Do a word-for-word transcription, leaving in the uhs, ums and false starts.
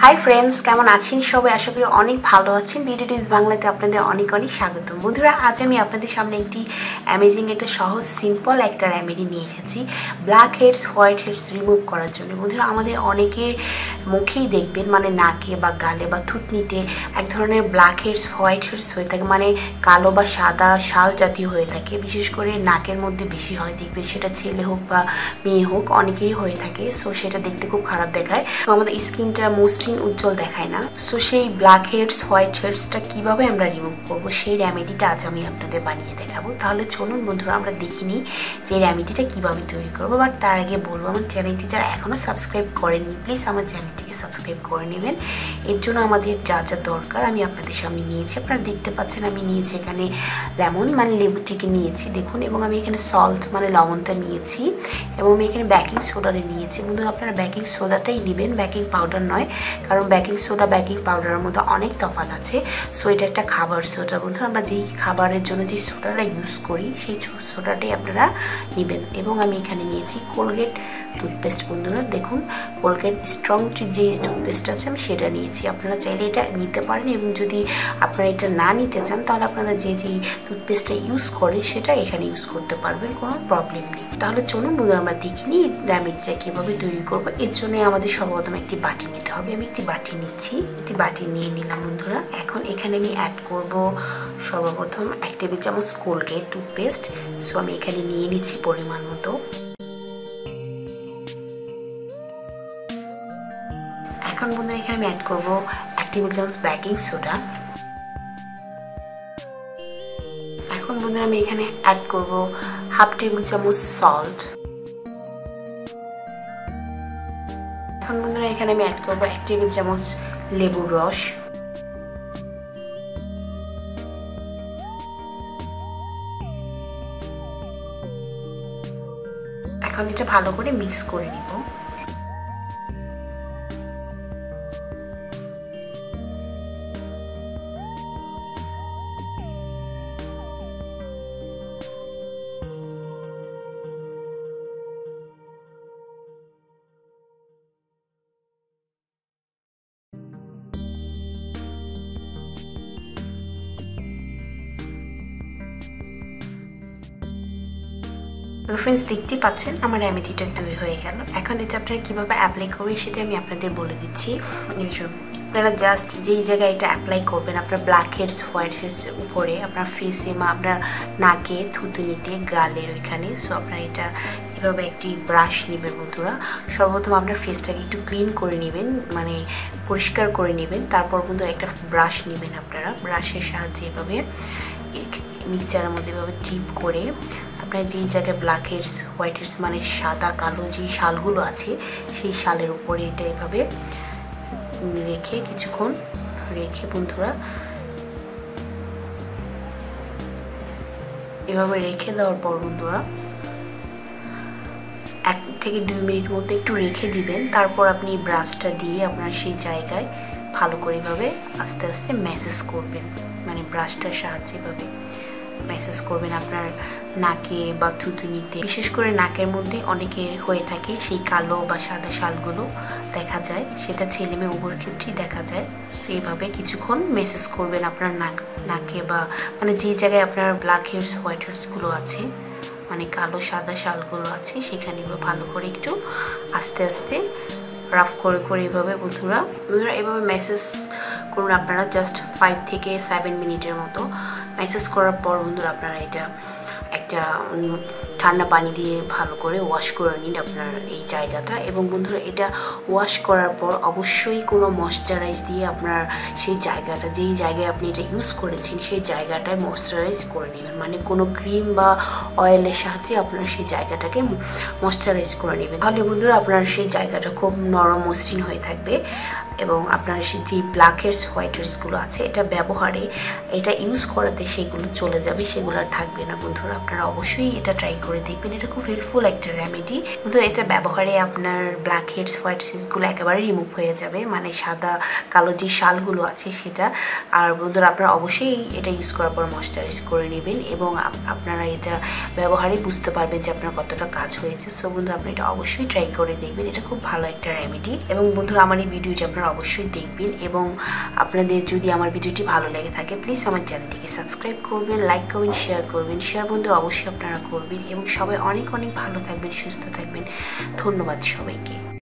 Hi friends, কেমন আছেন সবাই? আশা করি অনেক ভালো আছেন। বিউটি টিপস বাংলাতে আপনাদের অনেক অনেক স্বাগত। বন্ধুরা, আজ আমি আপনাদের সামনে একটি অ্যামেজিং একটা সহজ সিম্পল একটা রেমেডি নিয়ে এসেছি blackheads whiteheads remove করার জন্য। বন্ধুরা, আমাদের অনেকের মুখেই দেখবেন মানে নাকে বা গালে বা থুতনিতে এক ধরনের ব্ল্যাক হেডস হোয়াইট হেডস হয়ে থাকে, মানে কালো বা সাদা শাল জাতীয় হয়ে থাকে। বিশেষ করে নাকের মধ্যে বেশি হয় দেখবেন, সেটা ছেলে হোক বা মেয়ে হোক অনেকেরই হয়ে থাকে। সো সেটা দেখতে খুব খারাপ দেখায়, তো আমাদের স্কিনটা মসৃণ উজ্জ্বল দেখায় না। সো সেই ব্ল্যাক হেডস হোয়াইট হেডসটা কিভাবে আমরা রিমুভ করবো সেই রেমেডিটা আজ আমি আপনাদের বানিয়ে দেখাবো। তাহলে চলুন বন্ধুরা আমরা দেখে নিই যে রেমেডিটা কিভাবে তৈরি করবো। বাট তার আগে বলবো, আমার চ্যানেলটি যারা এখনো সাবস্ক্রাইব করেননি প্লিজ আমার চ্যানেলটিকে সাবস্ক্রাইব করে নেবেন। এর জন্য আমাদের যা যা দরকার আমি আপনাদের সামনে নিয়েছি, আপনারা দেখতে পাচ্ছেন আমি নিয়েছি এখানে লেমন মানে লেবুটিকে নিয়েছি দেখুন, এবং আমি এখানে সল্ট মানে লবণটা নিয়েছি, এবং আমি এখানে বেকিং সোডারে নিয়েছি। বন্ধুরা, আপনারা বেকিং সোডাটাই নেবেন, বেকিং পাউডার নয়, কারণ বেকিং সোডা বেকিং পাউডারের মধ্যে অনেক তফাৎ আছে। সো এটা একটা খাবার সোডা। বন্ধুরা, আমরা যেই খাবারের জন্য যে সোডাটা ইউজ করি সেই সোডাটাই আপনারা নেবেন। এবং আমি এখানে নিয়েছি কোলগেট টুথপেস্ট। বন্ধুরা দেখুন, কোলগেট স্ট্রং যে টুথপেস্ট আছে আমি সেটা নিয়েছি। আপনারা চাইলে এটা নিতে পারেন, এবং যদি আপনারা এটা না নিতে চান তাহলে আপনারা যে যেই টুথপেস্টটা ইউজ করে সেটা এখানে ইউজ করতে পারবেন, কোনো প্রবলেম নেই। তাহলে চলুন বন্ধুরা আমরা দেখিনি রেমেডিটা কীভাবে তৈরি করবো। এর জন্য আমাদের সর্বপ্রথম একটি বাটি নিতে হবে। আমি একটি বাটি নিচ্ছি, একটি বাটি নিয়ে নিলাম বন্ধুরা। এখন এখানে আমি অ্যাড করব সর্বপ্রথম এক টেবিল চামচ কোলগেট টুথপেস্ট। সো আমি এখানে নিয়ে নিচ্ছি পরিমাণ মতো। এখন বন্ধুরা এখানে আমি অ্যাড করব এক টেবিল চামচ বেকিং সোডা। এখন বন্ধুরা আমি এখানে অ্যাড করব হাফ টেবিল চামচ সল্ট। এখন বন্ধুরা এখানে আমি অ্যাড করবো এক টেবিল চামচ লেবুর রস। এখন এটা ভালো করে মিক্স করে নিব। ফ্রেন্ডস, দেখতে পাচ্ছেন আমার রেমেডিটা তৈরি হয়ে গেল। এখন এটা আপনারা কীভাবে অ্যাপ্লাই করবেন সেটা আমি আপনাদের বলে দিচ্ছি। আপনারা জাস্ট যেই জায়গায় এটা অ্যাপ্লাই করবেন, আপনার ব্ল্যাক হেডস হোয়াইট হেডস উপরে, আপনার ফেসে বা আপনার নাকে থুতুনিতে গালের ওইখানে। সো আপনারা এটা এভাবে একটি ব্রাশ নেবেন বন্ধুরা। সর্বপ্রথম আপনার ফেসটাকে একটু ক্লিন করে নেবেন, মানে পরিষ্কার করে নেবেন। তারপর বন্ধুরা একটা ব্রাশ নেবেন, আপনারা ব্রাশের সাহায্যে এভাবে মিক্সচারের মধ্যে এভাবে টিপ করে আপনার যেই জায়গায় ব্ল্যাক হেডস হোয়াইট হেডস মানে সাদা কালো যেই শালগুলো আছে সেই শালের উপরে এটা এভাবে রেখে কিছুক্ষণ রেখে বন্ধুরা এভাবে রেখে দেওয়ার পর বন্ধুরা এক থেকে দুই মিনিট মতো একটু রেখে দিবেন। তারপর আপনি ব্রাশটা দিয়ে আপনার সেই জায়গায় ভালো করে এভাবে আস্তে আস্তে ম্যাসেজ করবেন, মানে ব্রাশটার সাহায্যে এভাবে ম্যাসেজ করবেন আপনার নাকে বা থুতুনিতে। বিশেষ করে নাকের মধ্যে অনেকের হয়ে থাকে সেই কালো বা সাদা শালগুলো দেখা যায়, সেটা ছেলে মেয়ে উভয়ের ক্ষেত্রেই দেখা যায়। সেইভাবে কিছুক্ষণ ম্যাসেজ করবেন আপনার নাক নাকে বা মানে যেই জায়গায় আপনার ব্ল্যাক হেডস হোয়াইট হেডসগুলো আছে, মানে কালো সাদা শালগুলো আছে সেখানে ভালো করে একটু আস্তে আস্তে রাফ করে করে এভাবে বন্ধুরা বন্ধুরা এভাবে ম্যাসেজ করুন আপনারা জাস্ট ফাইভ থেকে সেভেন মিনিটের মতো। ম্যাসেজ করার পর বন্ধুরা আপনারা এটা একটা ঠান্ডা পানি দিয়ে ভালো করে ওয়াশ করে নিন আপনার এই জায়গাটা। এবং বন্ধুরা এটা ওয়াশ করার পর অবশ্যই কোনো ময়শ্চারাইজ দিয়ে আপনার সেই জায়গাটা যেই জায়গায় আপনি এটা ইউজ করেছেন সেই জায়গাটায় ময়শ্চারাইজ করে নেবেন, মানে কোনো ক্রিম বা অয়েলের সাহায্যে আপনার সেই জায়গাটাকে ময়শ্চারাইজ করে নেবেন। তাহলে বন্ধুরা আপনার সেই জায়গাটা খুব নরম মসৃণ হয়ে থাকবে, এবং আপনার যে ব্ল্যাক হেডস হোয়াইট হেডসগুলো আছে এটা ব্যবহারে এটা ইউজ করাতে সেগুলো চলে যাবে, সেগুলো আর থাকবে না। বন্ধুরা আপনারা অবশ্যই এটা ট্রাই করে দেখবেন, এটা খুব হেল্পফুল একটা রেমেডি। বন্ধুরা এটা ব্যবহারে আপনার ব্ল্যাক হেডস হোয়াইট হেডসগুলো একেবারে রিমুভ হয়ে যাবে, মানে সাদা কালো যে শালগুলো আছে সেটা। আর বন্ধুরা আপনারা অবশ্যই এটা ইউজ করার পর ময়শ্চারাইজ করে নেবেন, এবং আপনারা এটা ব্যবহারে বুঝতে পারবেন যে আপনার কতটা কাজ হয়েছে। সো বন্ধুরা আপনারা এটা অবশ্যই ট্রাই করে দেখবেন, এটা খুব ভালো একটা রেমেডি। এবং বন্ধুরা আমার এই ভিডিওটি আপনারা অবশ্যই দেখবেন এবং আপনাদের যদি আমার ভিডিওটি ভালো লেগে থাকে প্লিজ আমার চ্যানেলটিকে সাবস্ক্রাইব করবেন, লাইক করবেন, শেয়ার করবেন। শেয়ার বন্ধুরা অবশ্যই আপনারা করবেন এবং সবাই অনেক অনেক ভালো থাকবেন, সুস্থ থাকবেন। ধন্যবাদ সবাইকে।